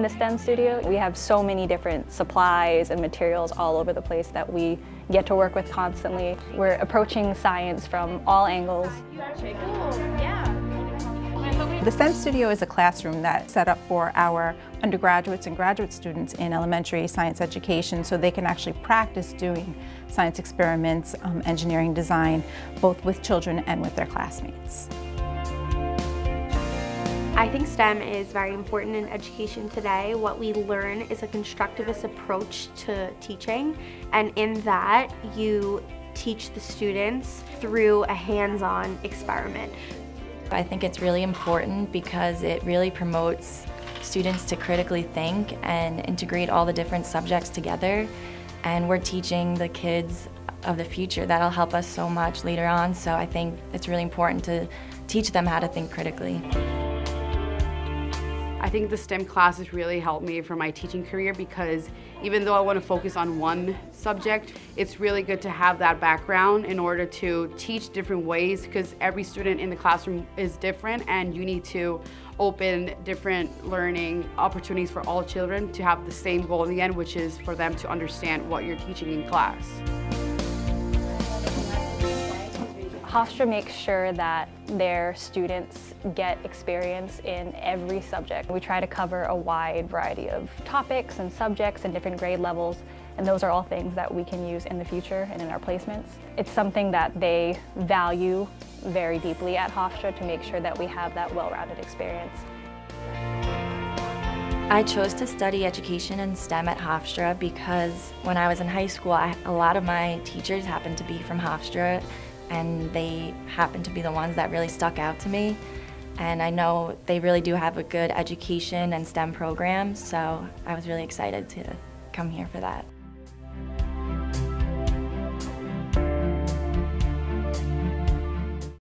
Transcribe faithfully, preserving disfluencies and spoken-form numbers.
the STEM studio. We have so many different supplies and materials all over the place that we get to work with constantly. We're approaching science from all angles. The STEM Studio is a classroom that's set up for our undergraduates and graduate students in elementary science education so they can actually practice doing science experiments, um, engineering design, both with children and with their classmates. I think STEM is very important in education today. What we learn is a constructivist approach to teaching, and in that you teach the students through a hands-on experiment. I think it's really important because it really promotes students to critically think and integrate all the different subjects together, and we're teaching the kids of the future. That'll help us so much later on, so I think it's really important to teach them how to think critically. I think the STEM classes really helped me for my teaching career because even though I want to focus on one subject, it's really good to have that background in order to teach different ways because every student in the classroom is different and you need to open different learning opportunities for all children to have the same goal in the end, which is for them to understand what you're teaching in class. Hofstra makes sure that their students get experience in every subject. We try to cover a wide variety of topics and subjects and different grade levels, and those are all things that we can use in the future and in our placements. It's something that they value very deeply at Hofstra to make sure that we have that well-rounded experience. I chose to study education and STEM at Hofstra because when I was in high school, I, a lot of my teachers happened to be from Hofstra, and they happen to be the ones that really stuck out to me. And I know they really do have a good education and STEM program, so I was really excited to come here for that.